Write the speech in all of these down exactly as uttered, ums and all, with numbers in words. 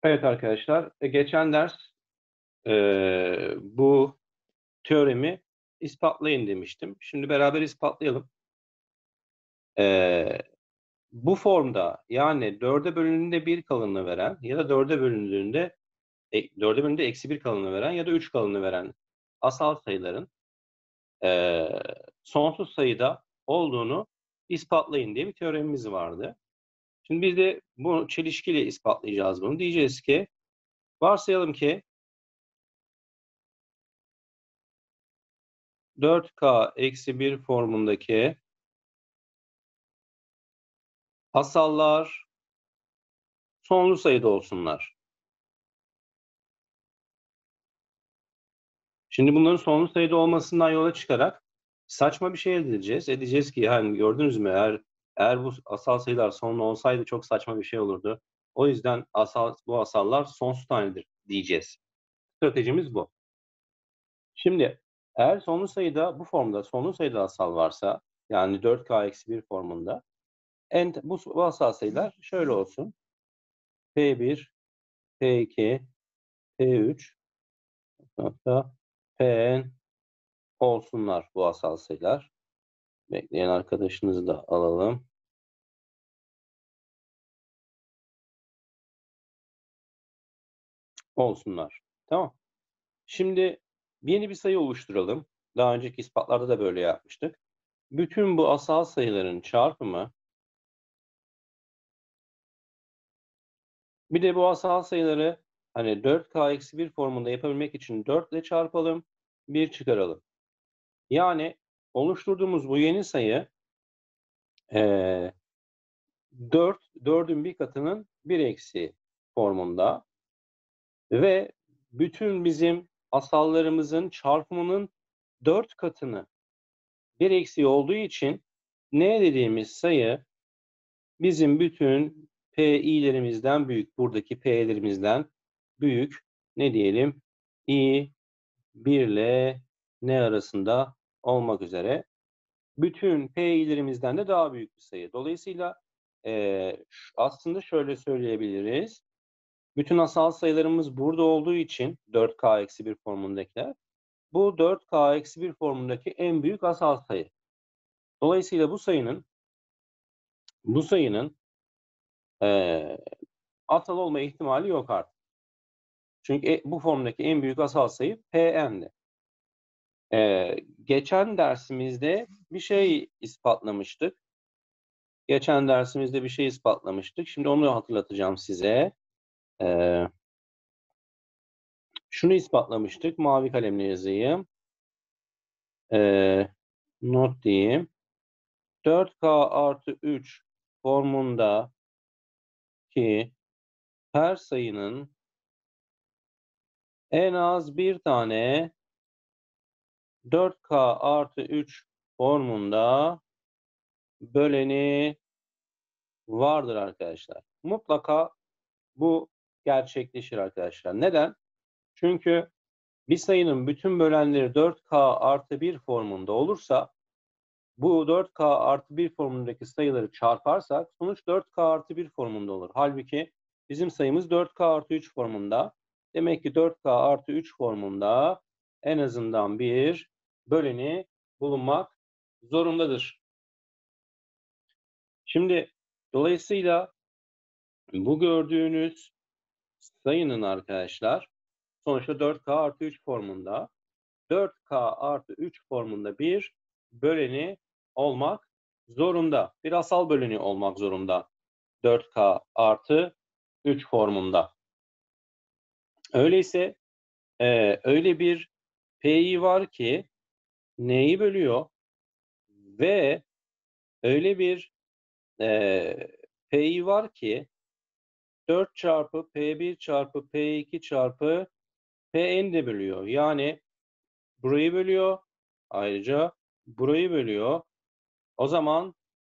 Evet arkadaşlar, e, geçen ders e, bu teoremi ispatlayın demiştim. Şimdi beraber ispatlayalım. E, bu formda yani dörde bölündüğünde bir kalınlığı veren ya da dörde bölündüğünde e, dörde bölündüğünde eksi bir kalınlığı veren ya da üç kalınlığı veren asal sayıların e, sonsuz sayıda olduğunu ispatlayın diye bir teoremimiz vardı. Şimdi biz de bunu çelişkiyle ispatlayacağız bunu. Diyeceğiz ki varsayalım ki dört k eksi bir formundaki asallar sonlu sayıda olsunlar. Şimdi bunların sonlu sayıda olmasından yola çıkarak saçma bir şey elde edeceğiz. Edeceğiz ki yani gördünüz mü eğer eğer bu asal sayılar sonlu olsaydı çok saçma bir şey olurdu. O yüzden asal, bu asallar sonsuz tanedir diyeceğiz. Stratejimiz bu. Şimdi eğer sonlu sayıda bu formda sonlu sayıda asal varsa yani dört k eksi bir formunda en, bu, bu asal sayılar şöyle olsun. P bir, P iki, P üç hatta Pn olsunlar bu asal sayılar. Bekleyen arkadaşınızı da alalım. Olsunlar. Tamam. Şimdi yeni bir sayı oluşturalım. Daha önceki ispatlarda da böyle yapmıştık. Bütün bu asal sayıların çarpımı bir de bu asal sayıları hani dört k eksi bir formunda yapabilmek için dört ile çarpalım. bir çıkaralım. Yani oluşturduğumuz bu yeni sayı ee, dört, dördün bir katının bir eksi formunda ve bütün bizim asallarımızın çarpımının dört katını bir eksiği olduğu için n dediğimiz sayı bizim bütün pi'lerimizden büyük. Buradaki p'lerimizden büyük. Ne diyelim? i bir ile n arasında olmak üzere. Bütün pi'lerimizden de daha büyük bir sayı. Dolayısıyla e, aslında şöyle söyleyebiliriz. Bütün asal sayılarımız burada olduğu için dört k eksi bir formundakiler. Bu dört k eksi bir formundaki en büyük asal sayı. Dolayısıyla bu sayının bu sayının e, asal olma ihtimali yok artık. Çünkü e, bu formdaki en büyük asal sayı Pn'di. E, geçen dersimizde bir şey ispatlamıştık. Geçen dersimizde bir şey ispatlamıştık. Şimdi onu hatırlatacağım size. E, şunu ispatlamıştık. Mavi kalemle yazayım. E, not diyeyim. dört k artı üç formunda ki her sayının en az bir tane dört k artı üç formunda böleni vardır arkadaşlar. Mutlaka bu gerçekleşir arkadaşlar. Neden? Çünkü bir sayının bütün bölenleri dört k artı bir formunda olursa bu dört k artı bir formundaki sayıları çarparsak sonuç dört k artı bir formunda olur. Halbuki bizim sayımız dört k artı üç formunda. Demek ki dört k artı üç formunda en azından bir böleni bulunmak zorundadır. Şimdi dolayısıyla bu gördüğünüz sayının arkadaşlar sonuçta dört k artı üç formunda. dört k artı üç formunda bir böleni olmak zorunda. Bir asal böleni olmak zorunda. dört k artı üç formunda. Öyleyse e, öyle bir P'yi var ki N'yi bölüyor ve öyle bir e, P'yi var ki dört çarpı P bir çarpı P iki çarpı Pn de bölüyor. Yani burayı bölüyor. Ayrıca burayı bölüyor. O zaman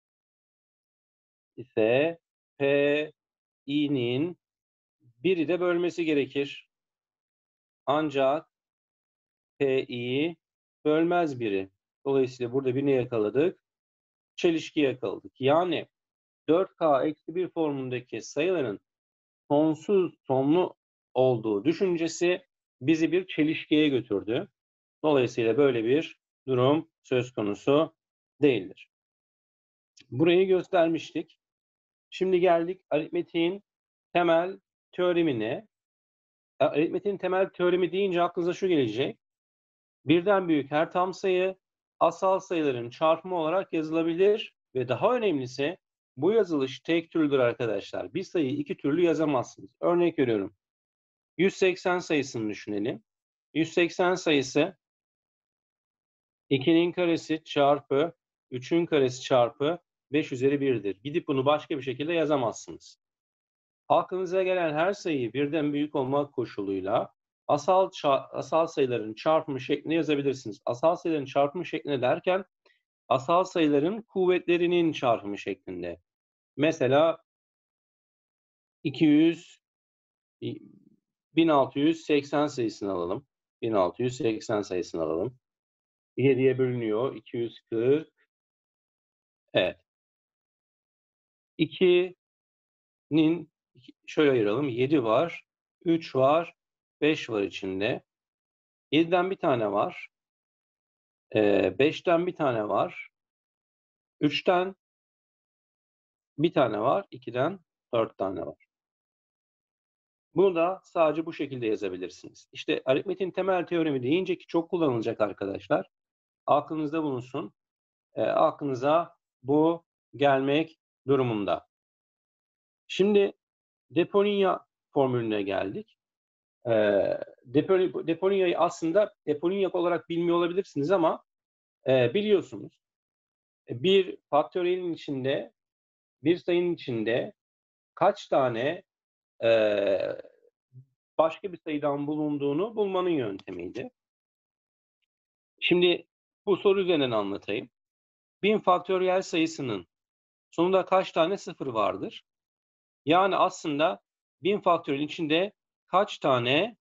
ise Pi'nin biri de bölmesi gerekir. Ancak Pi'yi bölmez biri. Dolayısıyla burada bir ne yakaladık? Çelişki yakaladık. Yani dört k eksi bir formundaki sayıların sonsuz sonlu olduğu düşüncesi bizi bir çelişkiye götürdü. Dolayısıyla böyle bir durum söz konusu değildir. Burayı göstermiştik. Şimdi geldik aritmetiğin temel teoremine. Aritmetiğin temel teoremi deyince aklınıza şu gelecek. Birden büyük her tam sayı asal sayıların çarpımı olarak yazılabilir ve daha önemlisi bu yazılış tek türlüdür arkadaşlar. Bir sayıyı iki türlü yazamazsınız. Örnek veriyorum. yüz seksen sayısını düşünelim. yüz seksen sayısı ikinin karesi çarpı üçün karesi çarpı beş üzeri bir'dir. Gidip bunu başka bir şekilde yazamazsınız. Aklınıza gelen her sayıyı birden büyük olmak koşuluyla asal asal sayıların çarpımı şeklinde yazabilirsiniz. Asal sayıların çarpımı şeklinde derken asal sayıların kuvvetlerinin çarpımı şeklinde. Mesela iki yüz bin altı yüz seksen sayısını alalım. bin altı yüz seksen sayısını alalım. yediye bölünüyor. iki yüz kırk. Evet. iki'nin şöyle ayıralım. yedi var. üç var. beş var içinde. yedi'den bir tane var. Ee, beş'ten bir tane var. üç'ten bir tane var. iki'den dört tane var. Bunu da sadece bu şekilde yazabilirsiniz. İşte aritmetiğin temel teoremi deyince ki çok kullanılacak arkadaşlar. Aklınızda bulunsun. E, aklınıza bu gelmek durumunda. Şimdi Deponia formülüne geldik. E, Deponia'yı aslında Deponia olarak bilmiyor olabilirsiniz ama e, biliyorsunuz. Bir faktöriyelin içinde, bir sayının içinde kaç tane e, başka bir sayıdan bulunduğunu bulmanın yöntemiydi. Şimdi bu soru üzerinden anlatayım. bin faktöriyel sayısının sonunda kaç tane sıfır vardır? Yani aslında bin faktöriyelin içinde kaç tane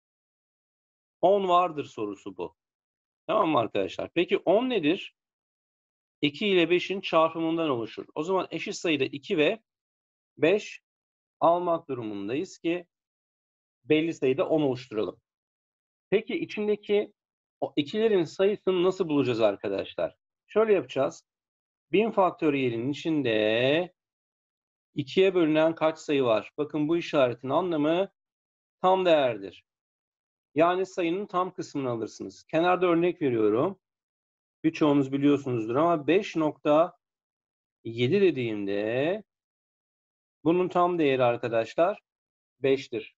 on vardır sorusu bu. Tamam mı arkadaşlar? Peki on nedir? iki ile beş'in çarpımından oluşur. O zaman eşit sayıda iki ve beş almak durumundayız ki belli sayıda on oluşturalım. Peki içindeki o ikilerin sayısını nasıl bulacağız arkadaşlar? Şöyle yapacağız. bin faktöriyelin içinde ikiye bölünen kaç sayı var? Bakın bu işaretin anlamı tam değerdir. Yani sayının tam kısmını alırsınız. Kenarda örnek veriyorum. Birçoğunuz biliyorsunuzdur ama beş nokta yedi dediğimde bunun tam değeri arkadaşlar beş'tir.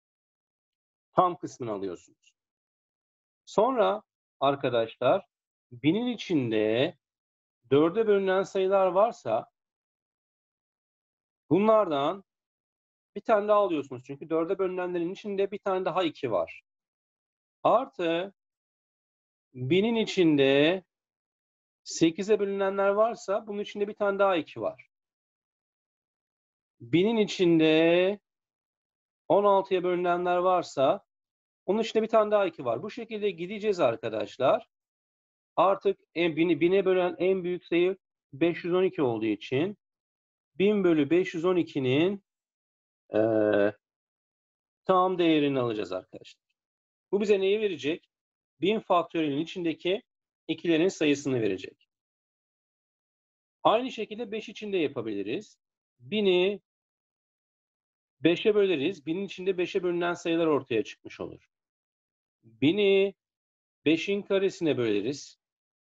Tam kısmını alıyorsunuz. Sonra arkadaşlar binin içinde dörde bölünen sayılar varsa bunlardan bir tane daha alıyorsunuz. Çünkü dörde bölünenlerin içinde bir tane daha iki var. Artı binin içinde sekize bölünenler varsa bunun içinde bir tane daha iki var. binin içinde on altıya bölünenler varsa onun içinde bir tane daha iki var. Bu şekilde gideceğiz arkadaşlar. Artık en, bini, bine bölen en büyük sayı beş yüz on iki olduğu için bin bölü beş yüz on iki'nin e, tam değerini alacağız arkadaşlar. Bu bize neyi verecek? bin faktöriyelin içindeki ikilerin sayısını verecek. Aynı şekilde beş için de yapabiliriz. bin'i beş'e böleriz. binin içinde beş'e bölünen sayılar ortaya çıkmış olur. bin'i beş'in karesine böleriz.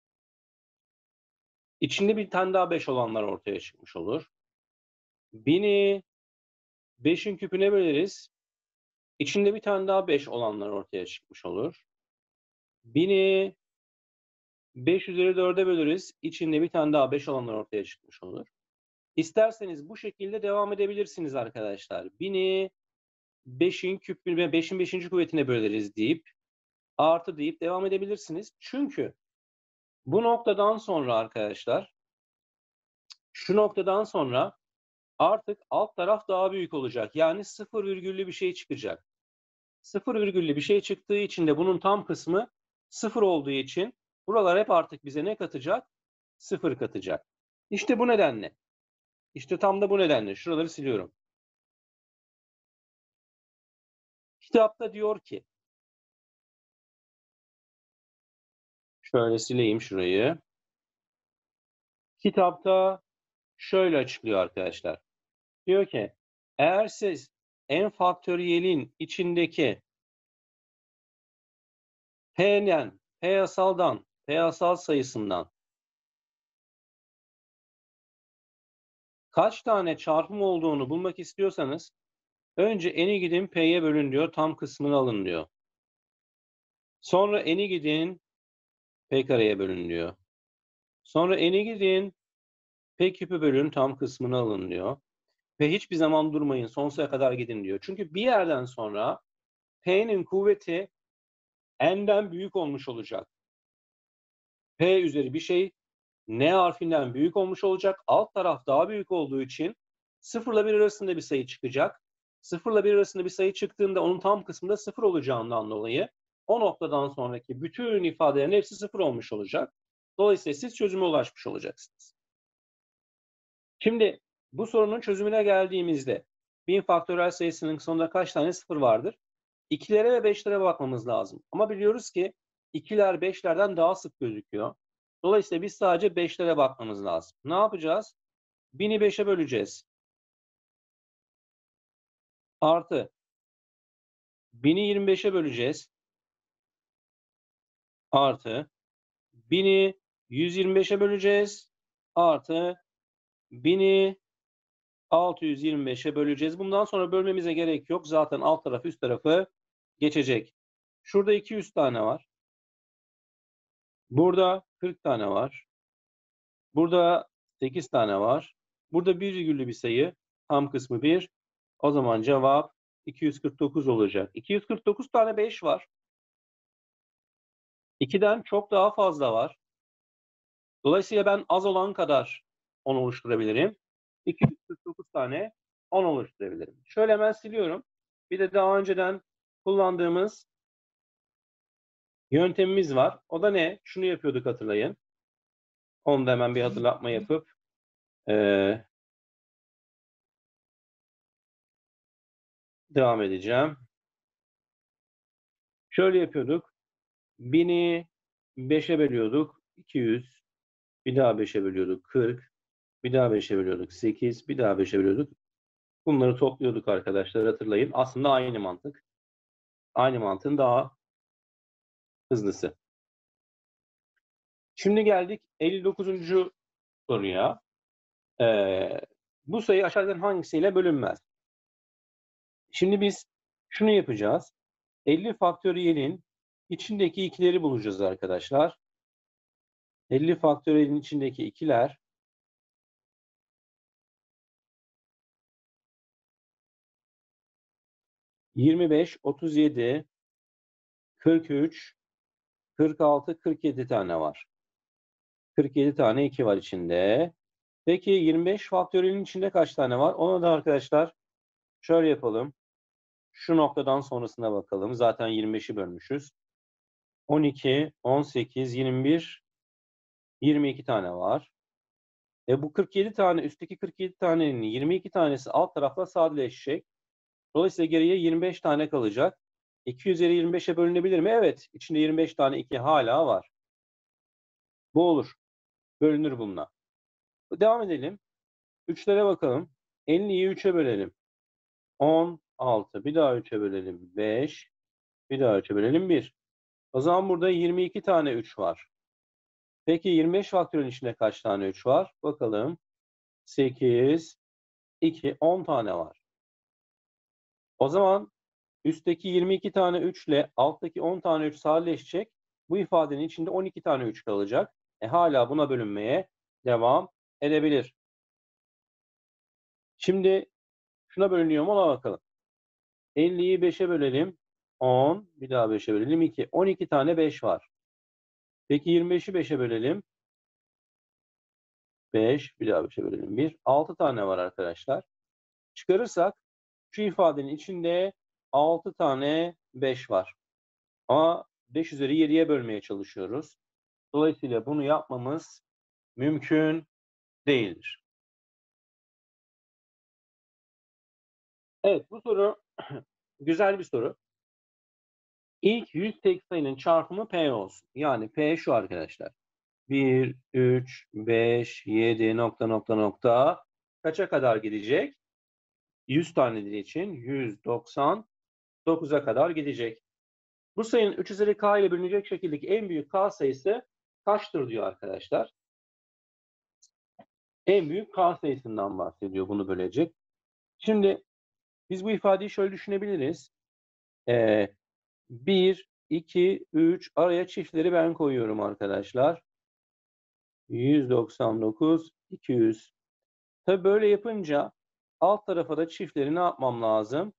İçinde bir tane daha beş olanlar ortaya çıkmış olur. bin'i beş'in küpüne böleriz. İçinde bir tane daha beş olanlar ortaya çıkmış olur. bin'i beş üzeri dört'e böleriz. İçinde bir tane daha beş olanlar ortaya çıkmış olur. İsterseniz bu şekilde devam edebilirsiniz arkadaşlar. bin'i beş'in küpüne, beş'in beşinci kuvvetine böleriz deyip artı deyip devam edebilirsiniz. Çünkü bu noktadan sonra arkadaşlar şu noktadan sonra artık alt taraf daha büyük olacak. Yani sıfır virgüllü bir şey çıkacak. Sıfır virgüllü bir şey çıktığı için de bunun tam kısmı sıfır olduğu için buralar hep artık bize ne katacak? Sıfır katacak. İşte bu nedenle. İşte tam da bu nedenle. Şuraları siliyorum. Kitapta diyor ki, şöyle sileyim şurayı. Kitapta şöyle açıklıyor arkadaşlar. Diyor ki, eğer siz n faktöriyelin içindeki P'den, P asaldan, P asal sayısından kaç tane çarpım olduğunu bulmak istiyorsanız önce n'i gidin P'ye bölün diyor, tam kısmını alın diyor. Sonra n'i gidin P kareye bölün diyor. Sonra n'i gidin P küpü bölün, tam kısmını alın diyor. Ve hiçbir zaman durmayın, sonsuza kadar gidin diyor. Çünkü bir yerden sonra P'nin kuvveti n'den büyük olmuş olacak. P üzeri bir şey N harfinden büyük olmuş olacak. Alt taraf daha büyük olduğu için sıfırla bir arasında bir sayı çıkacak. sıfırla bir arasında bir sayı çıktığında onun tam kısmında sıfır olacağından dolayı o noktadan sonraki bütün ifadelerin hepsi sıfır olmuş olacak. Dolayısıyla siz çözüme ulaşmış olacaksınız. Şimdi bu sorunun çözümüne geldiğimizde bin faktöriyel sayısının sonunda kaç tane sıfır vardır? ikilere ve beşlere bakmamız lazım. Ama biliyoruz ki ikiler beşlerden daha sık gözüküyor. Dolayısıyla biz sadece beşlere bakmamız lazım. Ne yapacağız? bini beşe böleceğiz. Artı bini yirmi beşe böleceğiz. Artı bini yüz yirmi beşe böleceğiz. Artı bini altı yüz yirmi beşe böleceğiz. Bundan sonra bölmemize gerek yok. Zaten alt tarafı üst tarafı geçecek. Şurada iki yüz tane var. Burada kırk tane var. Burada sekiz tane var. Burada bir virgüllü bir sayı. Tam kısmı bir. O zaman cevap iki yüz kırk dokuz olacak. iki yüz kırk dokuz tane beş var. ikiden çok daha fazla var. Dolayısıyla ben az olan kadar on oluşturabilirim. iki yüz kırk dokuz tane on oluşturabilirim. Şöyle hemen siliyorum. Bir de daha önceden kullandığımız yöntemimiz var. O da ne? Şunu yapıyorduk, hatırlayın. Onu da hemen bir hatırlatma yapıp ee, devam edeceğim. Şöyle yapıyorduk. bini beşe bölüyorduk. iki yüz. Bir daha beşe bölüyorduk. kırk. Bir daha beşe bölüyorduk. sekiz. Bir daha beşe bölüyorduk. Bunları topluyorduk arkadaşlar, hatırlayın. Aslında aynı mantık. Aynı mantığın daha hızlısı. Şimdi geldik elli dokuzuncu soruya. Ee, bu sayı aşağıdan hangisiyle bölünmez? Şimdi biz şunu yapacağız. elli faktöriyelin içindeki ikileri bulacağız arkadaşlar. elli faktöriyelin içindeki ikiler yirmi beş, otuz yedi, kırk üç, kırk altı, kırk yedi tane var. kırk yedi tane iki var içinde. Peki yirmi beş faktöriyelin içinde kaç tane var? Ona da arkadaşlar şöyle yapalım. Şu noktadan sonrasına bakalım. Zaten yirmi beşi bölmüşüz. on iki, on sekiz, yirmi bir, yirmi iki tane var. E bu kırk yedi tane, üstteki kırk yedi tanenin yirmi iki tanesi alt tarafla sadeleşecek. Dolayısıyla geriye yirmi beş tane kalacak. iki üzeri yirmi beşe bölünebilir mi? Evet. İçinde yirmi beş tane iki hala var. Bu olur. Bölünür bununla. Devam edelim. üçlere bakalım. elliyi üçe bölelim. on altı. Bir daha üçe bölelim. beş. Bir daha üçe bölelim. bir. O zaman burada yirmi iki tane üç var. Peki yirmi beş faktörün içinde kaç tane üç var? Bakalım. sekiz, iki, on tane var. O zaman üstteki yirmi iki tane üç ile alttaki on tane üç sadeleşecek. Bu ifadenin içinde on iki tane üç kalacak. E hala buna bölünmeye devam edebilir. Şimdi şuna bölünüyor mu, ona bakalım. elliyi beşe bölelim. on. Bir daha beşe bölelim. iki. on iki tane beş var. Peki yirmi beşi beşe bölelim. beş. Bir daha beşe bölelim. bir. altı tane var arkadaşlar. Çıkarırsak şu ifadenin içinde altı tane beş var. Ama beş üzeri yediye bölmeye çalışıyoruz. Dolayısıyla bunu yapmamız mümkün değildir. Evet, bu soru güzel bir soru. İlk yüz tek sayının çarpımı P olsun. Yani P şu arkadaşlar. bir, üç, beş, yedi nokta nokta nokta kaça kadar gidecek? yüz taneleri için yüz doksan dokuza kadar gidecek. Bu sayının üç üzeri k ile bölünecek şekildeki en büyük k sayısı kaçtır diyor arkadaşlar. En büyük k sayısından bahsediyor bunu bölecek. Şimdi biz bu ifadeyi şöyle düşünebiliriz. Ee, bir, iki, üç araya çiftleri ben koyuyorum arkadaşlar. yüz doksan dokuz, iki yüz. Tabii böyle yapınca alt tarafa da çiftleri ne yapmam lazım?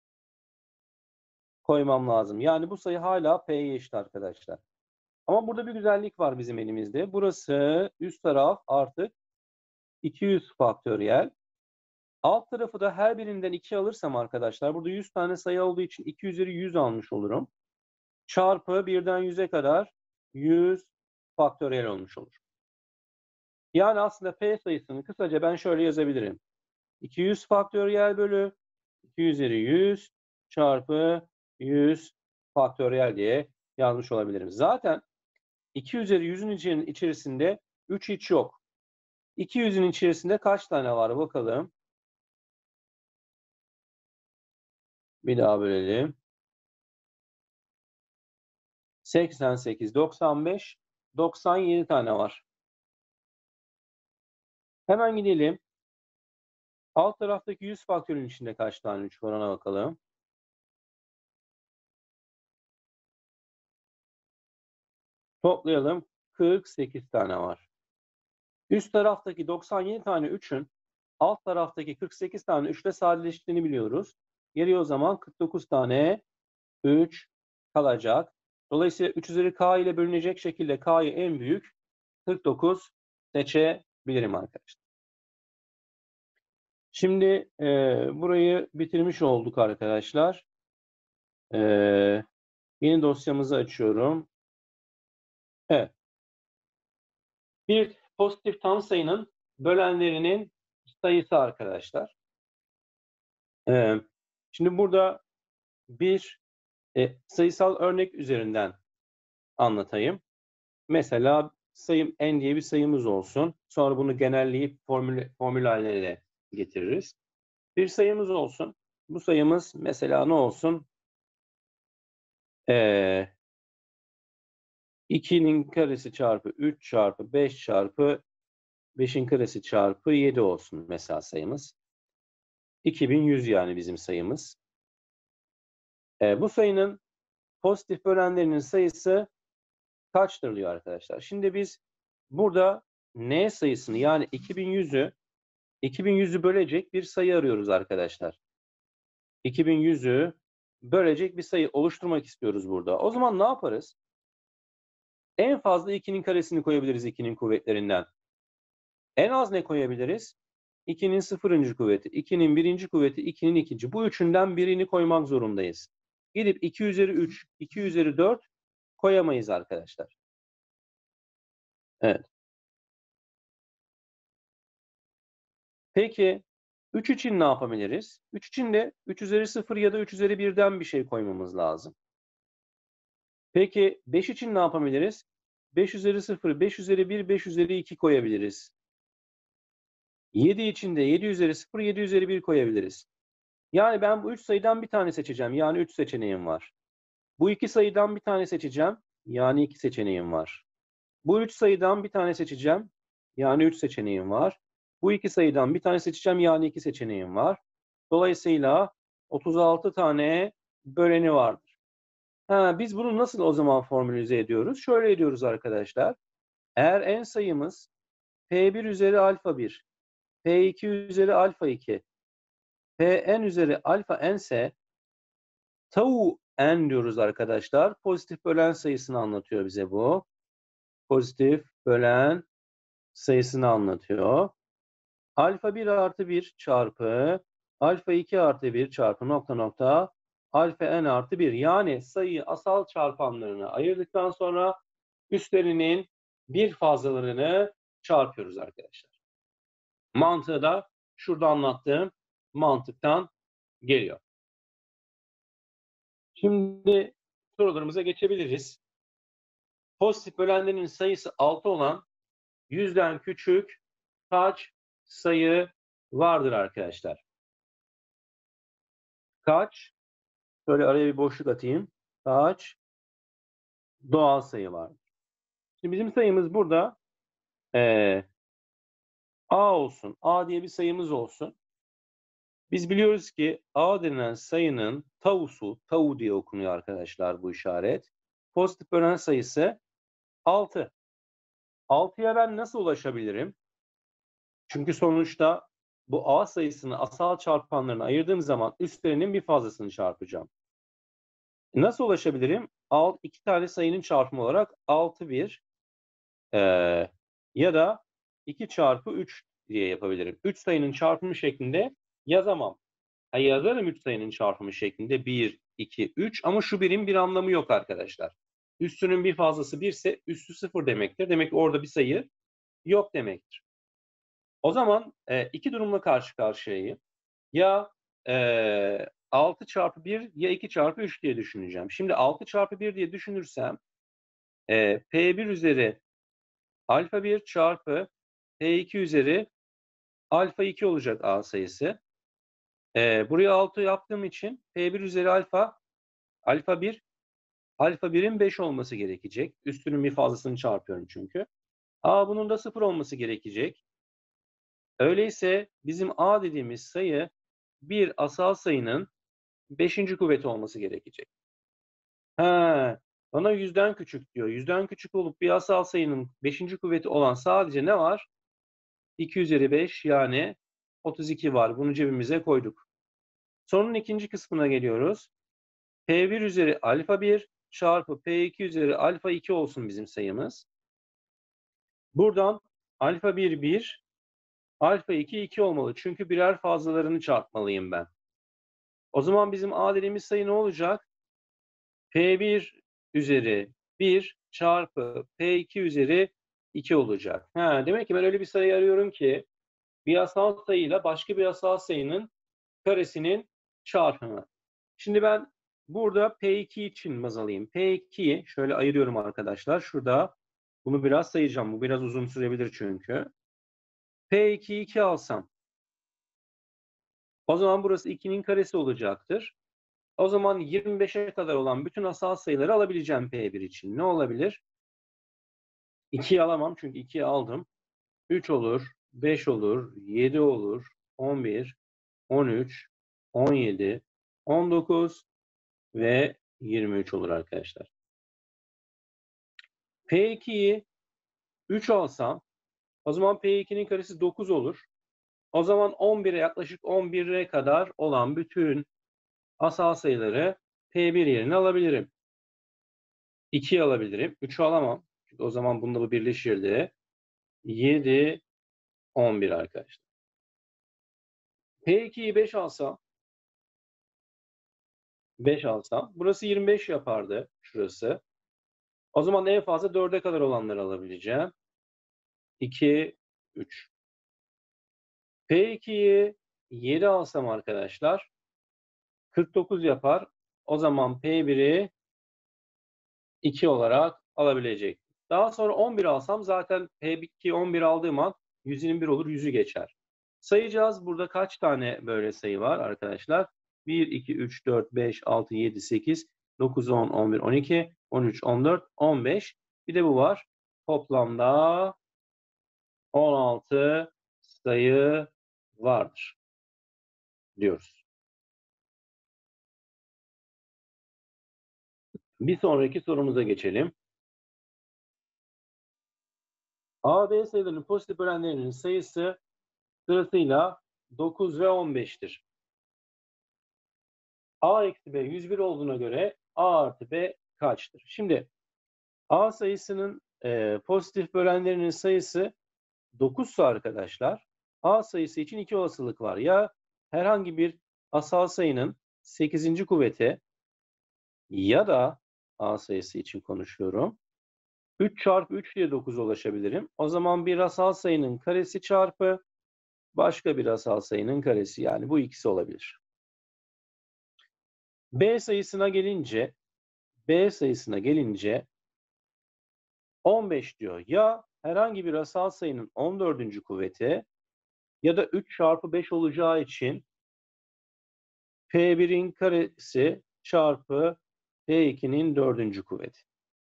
Koymam lazım. Yani bu sayı hala P'ye eşit arkadaşlar. Ama burada bir güzellik var bizim elimizde. Burası üst taraf artık iki yüz faktöriyel. Alt tarafı da her birinden iki alırsam arkadaşlar, burada yüz tane sayı olduğu için iki üzeri yüz almış olurum. Çarpı birden yüze kadar yüz faktöriyel olmuş olur. Yani aslında P sayısını kısaca ben şöyle yazabilirim. iki yüz faktöriyel bölü iki üzeri yüz çarpı yüz faktöriyel diye yazmış olabilirim. Zaten iki üzeri yüzün içerisinde üç hiç yok. iki yüzün içerisinde kaç tane var bakalım. Bir daha bölelim. seksen sekiz, doksan beş, doksan yedi tane var. Hemen gidelim. Alt taraftaki yüz faktörün içinde kaç tane üç var ona bakalım. Toplayalım. kırk sekiz tane var. Üst taraftaki doksan yedi tane üçün alt taraftaki kırk sekiz tane üç ile sadeleştiğini biliyoruz. Geriye o zaman kırk dokuz tane üç kalacak. Dolayısıyla üç üzeri k ile bölünecek şekilde k'yı en büyük kırk dokuz seçebilirim arkadaşlar. Şimdi e, burayı bitirmiş olduk arkadaşlar. E, yeni dosyamızı açıyorum. Evet. Bir pozitif tam sayının bölenlerinin sayısı arkadaşlar. E, şimdi burada bir e, sayısal örnek üzerinden anlatayım. Mesela sayım n diye bir sayımız olsun. Sonra bunu genelleyip formül, formül haline getiririz. Bir sayımız olsun. Bu sayımız mesela ne olsun? Ee, ikinin karesi çarpı üç çarpı beş çarpı beşin karesi çarpı yedi olsun mesela sayımız. iki bin yüz yani bizim sayımız. Ee, bu sayının pozitif bölenlerinin sayısı kaçtır diyor arkadaşlar. Şimdi biz burada n sayısını yani iki bin yüzü iki bin yüzü bölecek bir sayı arıyoruz arkadaşlar. iki bin yüzü bölecek bir sayı oluşturmak istiyoruz burada. O zaman ne yaparız? En fazla ikinin karesini koyabiliriz ikinin kuvvetlerinden. En az ne koyabiliriz? ikinin sıfırıncı kuvveti, ikinin birinci kuvveti, ikinin ikinci. Bu üçünden birini koymak zorundayız. Gidip iki üzeri üç, iki üzeri dört koyamayız arkadaşlar. Evet. Peki üç için ne yapabiliriz? üç için de üç üzeri sıfır ya da üç üzeri birden bir şey koymamız lazım. Peki beş için ne yapabiliriz? beş üzeri sıfır, beş üzeri bir, beş üzeri iki koyabiliriz. yedi için de yedi üzeri sıfır, yedi üzeri bir koyabiliriz. Yani ben bu üç sayıdan bir tane seçeceğim. Yani üç seçeneğim var. Bu iki sayıdan bir tane seçeceğim. Yani iki seçeneğim var. Bu üç sayıdan bir tane seçeceğim. Yani üç seçeneğim var. Bu iki sayıdan bir tane seçeceğim. Yani iki seçeneğim var. Dolayısıyla otuz altı tane böleni vardır. Ha, biz bunu nasıl o zaman formülize ediyoruz? Şöyle ediyoruz arkadaşlar. Eğer n sayımız p bir üzeri alfa bir, p iki üzeri alfa iki, pn üzeri alfa n ise tau n diyoruz arkadaşlar. Pozitif bölen sayısını anlatıyor bize bu. Pozitif bölen sayısını anlatıyor. Alfa bir artı bir çarpı alfa iki artı bir çarpı nokta nokta alfa n artı bir. Yani sayıyı asal çarpanlarına ayırdıktan sonra üstlerinin bir fazlalarını çarpıyoruz arkadaşlar. Mantığı da şurada anlattığım mantıktan geliyor. Şimdi sorularımıza geçebiliriz. Pozitif bölenlerin sayısı altı olan yüzden küçük kaç sayı vardır arkadaşlar? Kaç? Şöyle araya bir boşluk atayım. Kaç doğal sayı vardır? Şimdi bizim sayımız burada ee, A olsun. A diye bir sayımız olsun. Biz biliyoruz ki A denilen sayının tau'su, tau diye okunuyor arkadaşlar bu işaret. Pozitif bölen sayısı altı. altıya ben nasıl ulaşabilirim? Çünkü sonuçta bu A sayısını asal çarpanlarına ayırdığım zaman üstlerinin bir fazlasını çarpacağım. Nasıl ulaşabilirim? Alt, iki tane sayının çarpımı olarak altı bir ee, ya da iki çarpı üç diye yapabilirim. üç sayının çarpımı şeklinde yazamam. Ha, yazarım üç sayının çarpımı şeklinde bir, iki, üç ama şu birin bir anlamı yok arkadaşlar. Üstünün bir fazlası bir ise üstü sıfır demektir. Demek ki orada bir sayı yok demektir. O zaman e, iki durumla karşı karşıyayım. Ya e, altı çarpı bir ya iki çarpı üç diye düşüneceğim. Şimdi altı çarpı bir diye düşünürsem e, P bir üzeri alfa bir çarpı P iki üzeri alfa iki olacak A sayısı. E, buraya altı yaptığım için P bir üzeri alfa alfa bir alfa birin beş olması gerekecek. Üstünün bir fazlasını çarpıyorum çünkü. A bunun da sıfır olması gerekecek. Öyleyse bizim A dediğimiz sayı bir asal sayının beşinci kuvveti olması gerekecek. He, bana yüzden küçük diyor. Yüzden küçük olup bir asal sayının beşinci kuvveti olan sadece ne var? iki üzeri beş yani otuz iki var. Bunu cebimize koyduk. Sorunun ikinci kısmına geliyoruz. P bir üzeri alfa bir çarpı P iki üzeri alfa iki olsun bizim sayımız. Buradan alfa bir bir, alfa iki iki olmalı. Çünkü birer fazlalarını çarpmalıyım ben. O zaman bizim A dediğimiz sayı ne olacak? P bir üzeri bir çarpı P iki üzeri iki olacak. Ha, demek ki ben öyle bir sayı arıyorum ki bir asal sayıyla başka bir asal sayının karesinin çarpımı. Şimdi ben burada P iki için baz alayım. P ikiyi şöyle ayırıyorum arkadaşlar. Şurada bunu biraz sayacağım. Bu biraz uzun sürebilir çünkü. P ikiyi iki alsam. O zaman burası ikinin karesi olacaktır. O zaman yirmi beşe kadar olan bütün asal sayıları alabileceğim P bir için. Ne olabilir? ikiyi alamam çünkü ikiyi aldım. üç olur, beş olur, yedi olur, on bir, on üç, on yedi, on dokuz ve yirmi üç olur arkadaşlar. P ikiyi üç alsam o zaman P ikinin karesi dokuz olur. O zaman on bire yaklaşık on bire kadar olan bütün asal sayıları P bir yerine alabilirim. ikiyi alabilirim. üçü alamam. Çünkü o zaman bunda bu birleşirdi. yedi, on bir arkadaşlar. P ikiyi beş alsam beş alsam burası yirmi beş yapardı şurası. O zaman en fazla dörde kadar olanları alabileceğim. iki, üç. P ikiyi yedi alsam arkadaşlar kırk dokuz yapar. O zaman P biri iki olarak alabilecek. Daha sonra on bir alsam zaten P ikiyi on bir aldığım an yüz yirmi bir olur, yüzü geçer. Sayacağız. Burada kaç tane böyle sayı var arkadaşlar? bir, iki, üç, dört, beş, altı, yedi, sekiz, dokuz, on, on bir, on iki, on üç, on dört, on beş. Bir de bu var. Toplamda on altı sayı vardır diyoruz. Bir sonraki sorumuza geçelim. A, B sayılarının pozitif bölenlerinin sayısı sırasıyla dokuz ve on beş'tir. A eksi B yüz bir olduğuna göre A artı B kaçtır? Şimdi A sayısının e, pozitif bölenlerinin sayısı dokuzsa arkadaşlar A sayısı için iki olasılık var. Ya herhangi bir asal sayının sekizinci kuvveti ya da A sayısı için konuşuyorum. üç çarpı üç diye dokuza ulaşabilirim. O zaman bir asal sayının karesi çarpı başka bir asal sayının karesi, yani bu ikisi olabilir. B sayısına gelince B sayısına gelince on beş diyor. Ya herhangi bir asal sayının on dördüncü kuvveti ya da üç çarpı beş olacağı için P birin karesi çarpı P ikinin dördüncü kuvveti.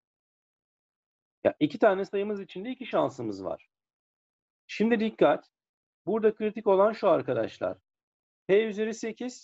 Ya iki tane sayımız için de iki şansımız var. Şimdi dikkat. Burada kritik olan şu arkadaşlar. P üzeri sekiz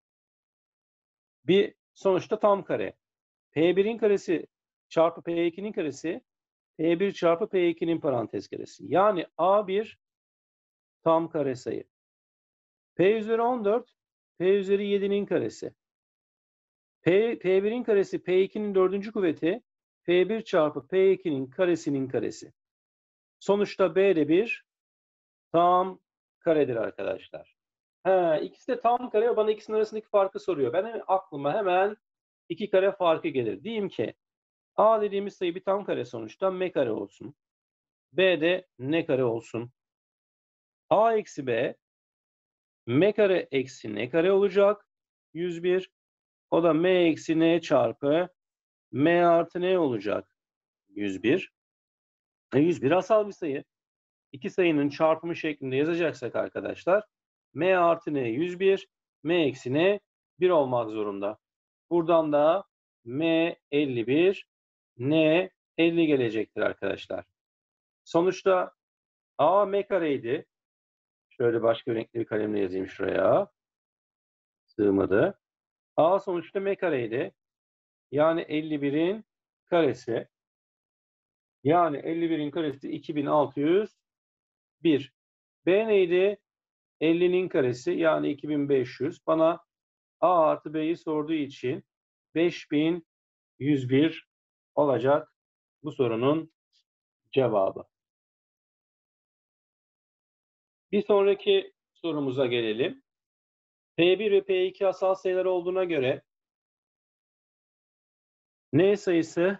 bir sonuçta tam kare. P birin karesi çarpı P ikinin karesi P bir çarpı P ikinin parantez karesi. Yani A bir tam kare sayı. P üzeri on dört P üzeri yedinin karesi. P, P birin karesi P ikinin dördüncü kuvveti P bir çarpı P ikinin karesinin karesi. Sonuçta B de bir tam karedir arkadaşlar. He, ikisi de tam kare, bana ikisinin arasındaki farkı soruyor. Ben hemen, aklıma hemen iki kare farkı gelir. Diyeyim ki A dediğimiz sayı bir tam kare sonuçta M kare olsun. B de N kare olsun. A eksi B M kare eksi N kare olacak. yüz bir. O da M eksi N çarpı M artı N olacak. yüz bir. E yüz bir asal bir sayı. İki sayının çarpımı şeklinde yazacaksak arkadaşlar M artı N yüz bir, M eksi N bir olmak zorunda. Buradan da M elli bir, N elli gelecektir arkadaşlar. Sonuçta A M kareydi. Şöyle başka renkli bir kalemle yazayım şuraya. Sığmadı. A sonuçta M kareydi. Yani elli birin karesi. Yani elli birin karesi iki bin altı yüz bir. B neydi? ellinin karesi yani iki bin beş yüz. Bana A artı B'yi sorduğu için beş bin yüz bir olacak bu sorunun cevabı. Bir sonraki sorumuza gelelim. P bir ve P iki asal sayılar olduğuna göre N sayısı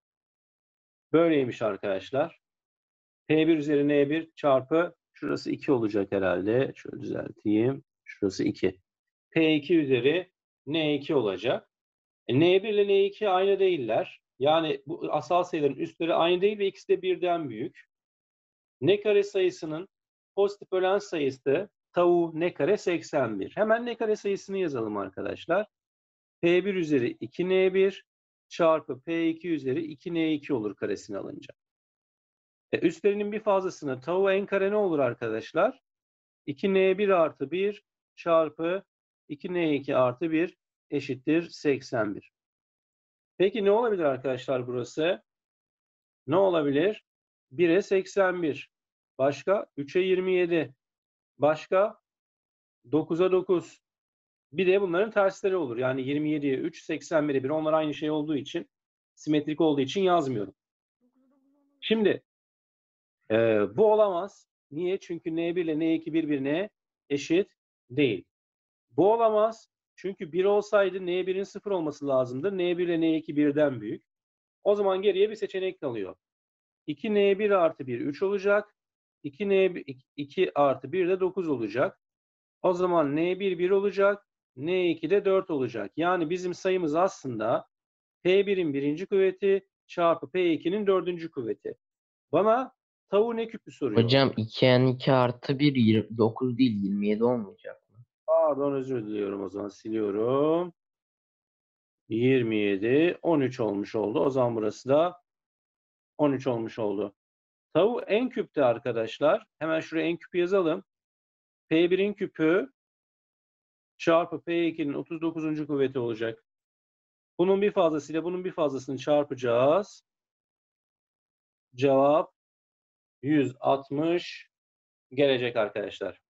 böyleymiş arkadaşlar. P bir üzeri N bir çarpı şurası iki olacak herhalde. Şöyle düzelteyim. Şurası iki. P iki üzeri N iki olacak. E, N bir ile N iki aynı değiller. Yani bu asal sayıların üstleri aynı değil ve ikisi de birden büyük. N kare sayısının pozitif ölen sayısı tau N kare seksen bir. Hemen N kare sayısını yazalım arkadaşlar. P bir üzeri iki N bir çarpı P iki üzeri iki N iki olur karesini alınca. E, üstlerinin bir fazlasını tau N kare ne olur arkadaşlar? iki N bir artı bir çarpı iki N iki artı bir eşittir seksen bir. Peki ne olabilir arkadaşlar burası? Ne olabilir? bire seksen bir. Başka? üçe yirmi yedi. Başka? dokuza dokuz. Bir de bunların tersleri olur. Yani yirmi yediye üç, seksen bire bir. Onlar aynı şey olduğu için, simetrik olduğu için yazmıyorum. Şimdi e, bu olamaz. Niye? Çünkü N bir ile N iki birbirine eşit değil. Bu olamaz. Çünkü bir olsaydı N birin sıfır olması lazımdı. N bir ile N iki birden büyük. O zaman geriye bir seçenek kalıyor. iki N bir artı bir üç olacak. iki N iki artı bir de dokuz olacak. O zaman N bir bir olacak. N iki de dört olacak. Yani bizim sayımız aslında P birin birinci kuvveti çarpı P ikinin dördüncü kuvveti. Bana tau ne küpü soruyor. Hocam iki N iki artı bir yirmi dokuz değil yirmi yedi olmayacak mı? Pardon, özür diliyorum, o zaman siliyorum. yirmi yedi, on üç olmuş oldu. O zaman burası da on üç olmuş oldu. Tau n küpte arkadaşlar. Hemen şuraya n küpü yazalım. P birin küpü çarpı P ikinin otuz dokuzuncu kuvveti olacak. Bunun bir fazlasıyla bunun bir fazlasını çarpacağız. Cevap yüz altmış gelecek arkadaşlar.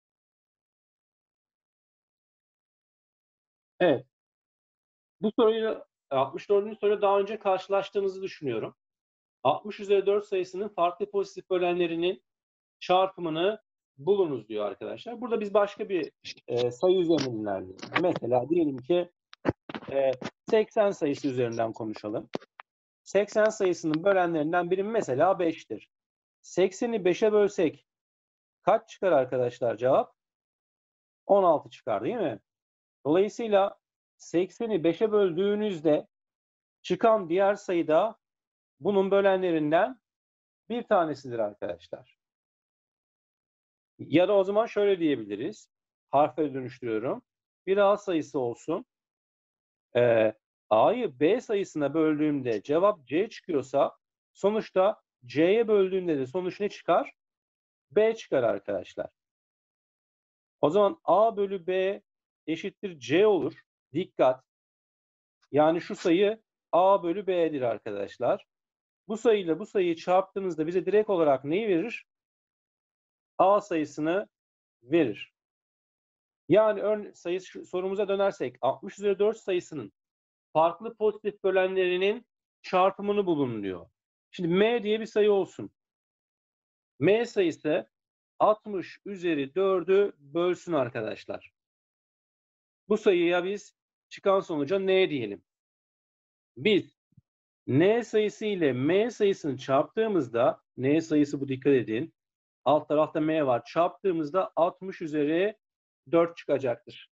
Evet. Bu soruyu altmış dördüncü soruyu daha önce karşılaştığınızı düşünüyorum. altmış üzeri dört sayısının farklı pozitif bölenlerinin çarpımını bulunuz diyor arkadaşlar. Burada biz başka bir e, sayı üzerinden ilerliyoruz. Mesela diyelim ki e, seksen sayısı üzerinden konuşalım. seksen sayısının bölenlerinden biri mesela beştir. sekseni beşe bölsek kaç çıkar arkadaşlar cevap? on altı çıkar değil mi? Dolayısıyla sekseni beşe böldüğünüzde Çıkan diğer sayı da bunun bölenlerinden bir tanesidir arkadaşlar. Ya da o zaman şöyle diyebiliriz. Harfleri dönüştürüyorum. Bir A sayısı olsun. Ee, A'yı B sayısına böldüğümde cevap C çıkıyorsa sonuçta C'ye böldüğümde de sonuç ne çıkar? B çıkar arkadaşlar. O zaman A bölü B eşittir C olur. Dikkat. Yani şu sayı A bölü B'dir arkadaşlar. Bu sayıyla bu sayıyı çarptığınızda bize direkt olarak neyi verir? A sayısını verir. Yani örne sayı sorumuza dönersek altmış üzeri dört sayısının farklı pozitif bölenlerinin çarpımını bulun diyor. Şimdi M diye bir sayı olsun. M sayısı altmış üzeri dördü bölsün arkadaşlar. Bu sayıya biz çıkan sonuca N diyelim. Biz N sayısı ile M sayısını çarptığımızda, N sayısı bu, dikkat edin. Alt tarafta M var. Çarptığımızda altmış üzeri dört çıkacaktır.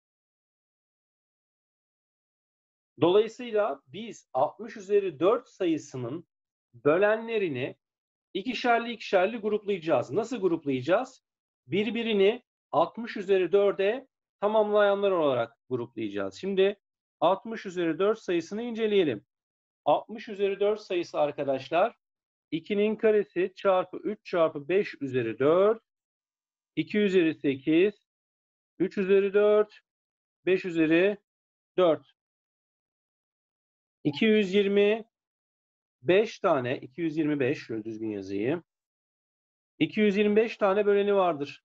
Dolayısıyla biz altmış üzeri dört sayısının bölenlerini ikişerli ikişerli gruplayacağız. Nasıl gruplayacağız? Birbirini altmış üzeri dörde tamamlayanlar olarak gruplayacağız. Şimdi altmış üzeri dört sayısını inceleyelim. altmış üzeri dört sayısı arkadaşlar ikinin karesi çarpı üç çarpı beş üzeri dört, iki üzeri sekiz, üç üzeri dört, beş üzeri dört. iki yüz yirmi beş tane, iki yüz yirmi beş, şöyle düzgün yazayım. iki yüz yirmi beş tane böleni vardır.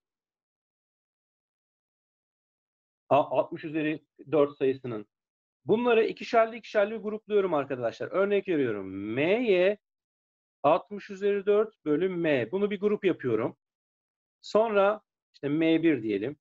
altmış üzeri dört sayısının. Bunları ikişerli ikişerli grupluyorum arkadaşlar. Örnek veriyorum. M'ye altmış üzeri dört bölü M. Bunu bir grup yapıyorum. Sonra işte M bir diyelim.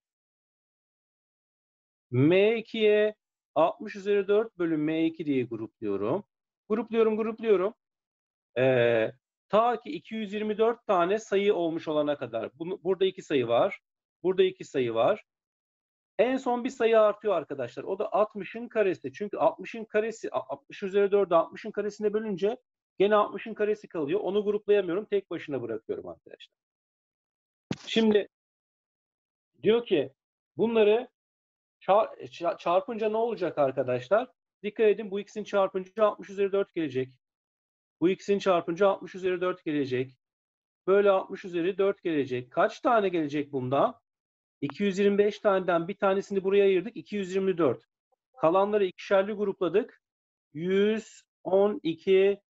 M ikiye altmış üzeri dört bölü M iki diye grupluyorum. Grupluyorum, grupluyorum. Ee, ta ki iki yüz yirmi dört tane sayı olmuş olana kadar. Bunu, burada iki sayı var. Burada iki sayı var. En son bir sayı artıyor arkadaşlar. O da altmışın karesi. Çünkü altmışın karesi, altmış üzeri dördü altmışın karesine bölünce gene altmışın karesi kalıyor. Onu gruplayamıyorum. Tek başına bırakıyorum arkadaşlar. Şimdi diyor ki bunları çarpınca ne olacak arkadaşlar? Dikkat edin, bu ikisini çarpınca altmış üzeri dört gelecek. Bu ikisini çarpınca altmış üzeri dört gelecek. Böyle altmış üzeri dört gelecek. Kaç tane gelecek bunda? iki yüz yirmi beş taneden bir tanesini buraya ayırdık. iki yüz yirmi dört. Kalanları ikişerli grupladık. yüz on iki